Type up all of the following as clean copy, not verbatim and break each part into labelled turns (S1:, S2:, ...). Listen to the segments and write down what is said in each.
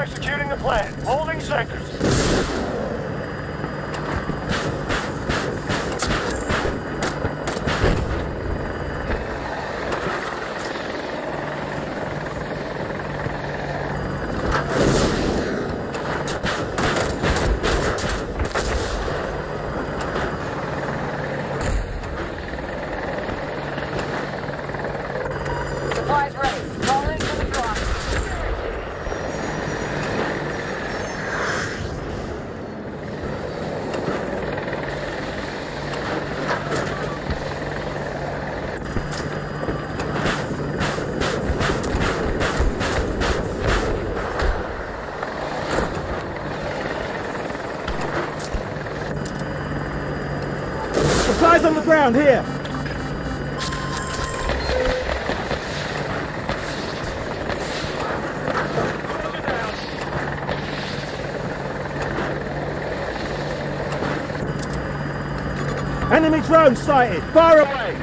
S1: executing the plan. Holding sectors.
S2: Supplies ready. Call in for the drop.
S3: Supplies on the ground here. Enemy drone sighted. Far away.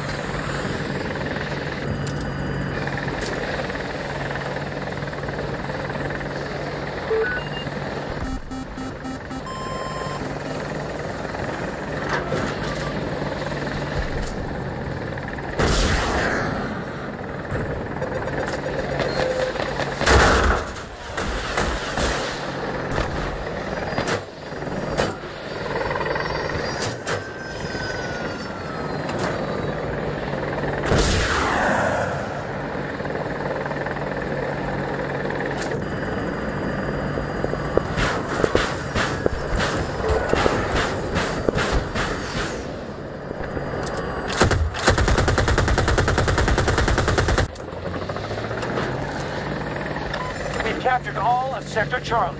S1: Captured all of Sector Charlie.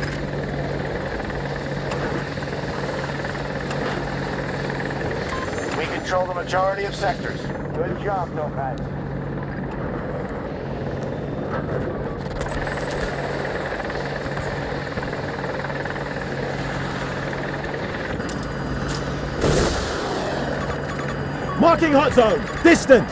S1: We control the majority of sectors. Good job, Topaz.
S3: Marking hot zone. Distant.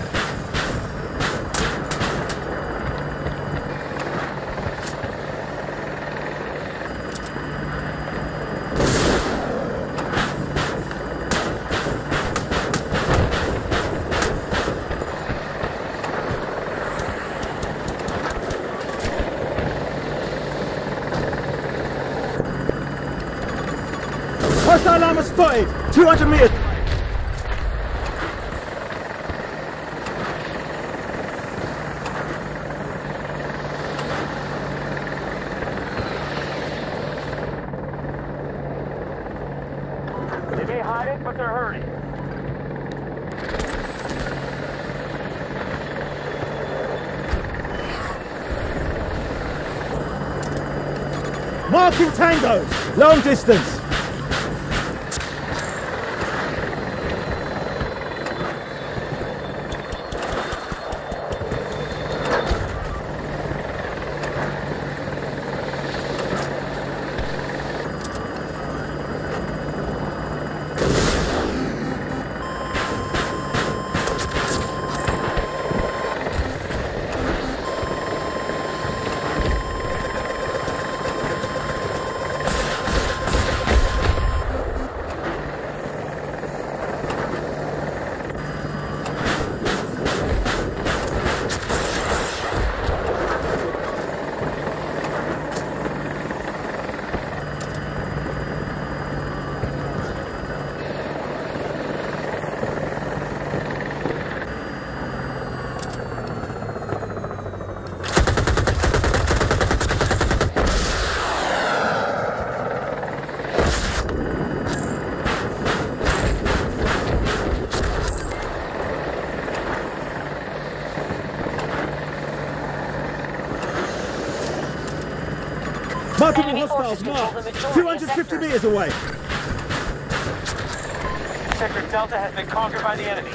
S3: Hostile armor spotted! 200 meters!
S1: They may hide it, but they're hurting.
S3: Marking tangos! Long distance! Multiple hostiles marked. 250 meters away.
S1: Sector Delta has been conquered by the enemy.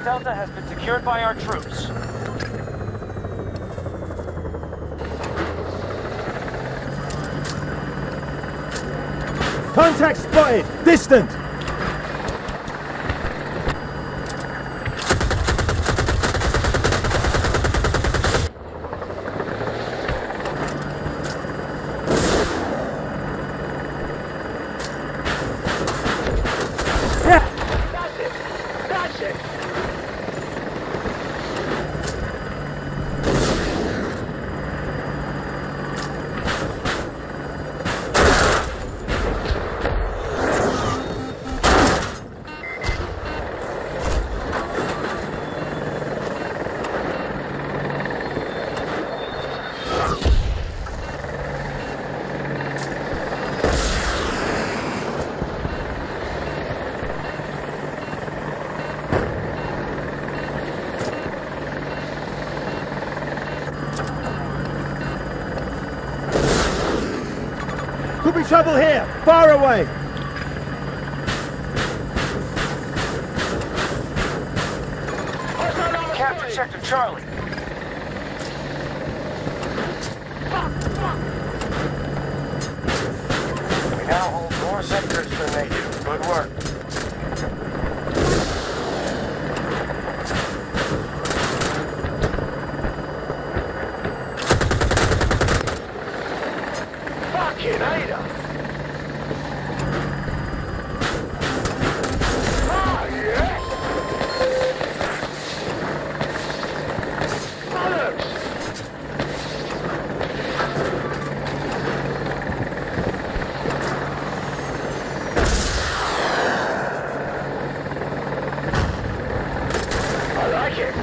S2: Delta has been secured by our troops.
S3: Contact spotted! Distant! Could be trouble here! Far away!
S2: Capture Sector Charlie.
S1: We now hold more sectors than they do. Good work. Fucking hate us! Ah, yes! Bollocks! I like it.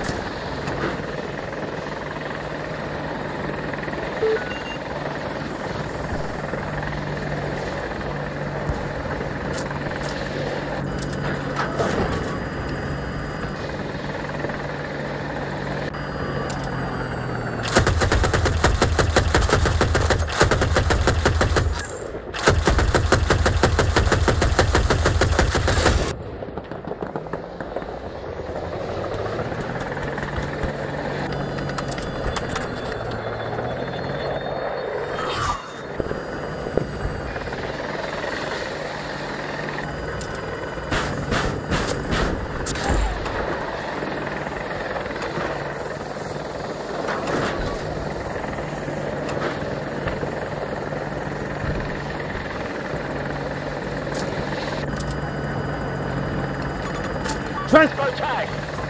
S3: Transport
S1: tag!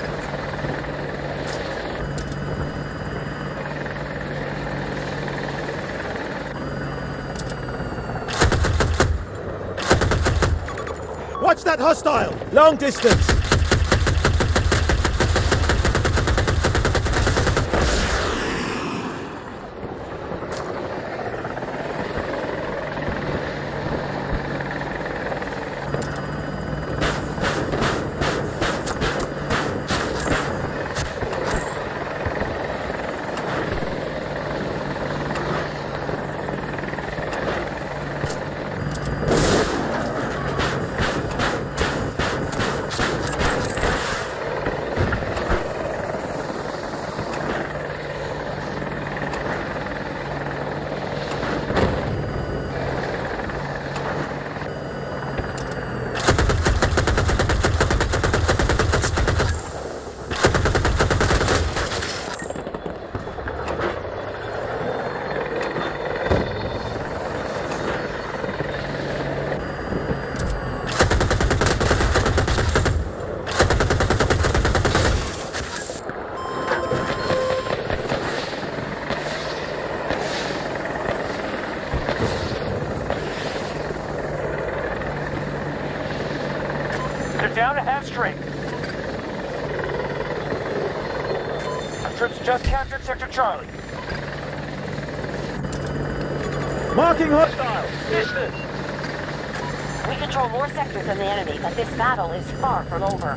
S3: Watch that hostile! Long distance!
S2: They're down to half strength. Our troops just captured Sector Charlie.
S3: Marking hostile!
S1: Distance!
S4: We control more sectors than the enemy, but this battle is far from over.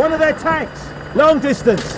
S3: One of their tanks! Long distance!